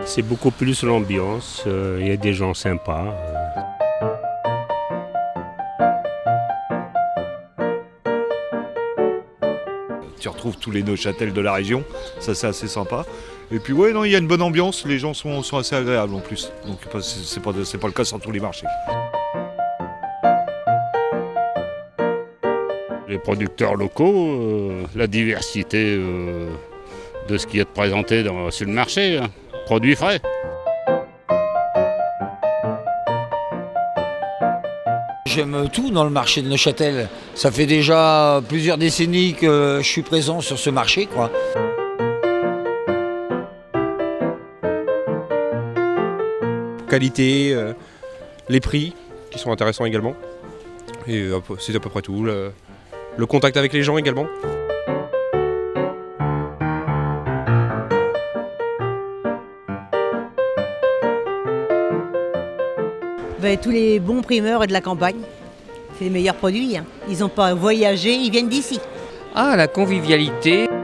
C'est beaucoup plus l'ambiance, il y a des gens sympas. Tu retrouves tous les Neuchâtel de la région, ça c'est assez sympa. Et puis ouais, non, il y a une bonne ambiance, les gens sont assez agréables en plus. Donc c'est pas le cas sur tous les marchés. Les producteurs locaux, la diversité de ce qui est présenté sur le marché, hein. Produits frais. J'aime tout dans le marché de Neuchâtel. Ça fait déjà plusieurs décennies que je suis présent sur ce marché, quoi. Qualité, les prix qui sont intéressants également. Et c'est à peu près tout. Le contact avec les gens également. Tous les bons primeurs et de la campagne, c'est les meilleurs produits. Ils n'ont pas voyagé, ils viennent d'ici. Ah, la convivialité.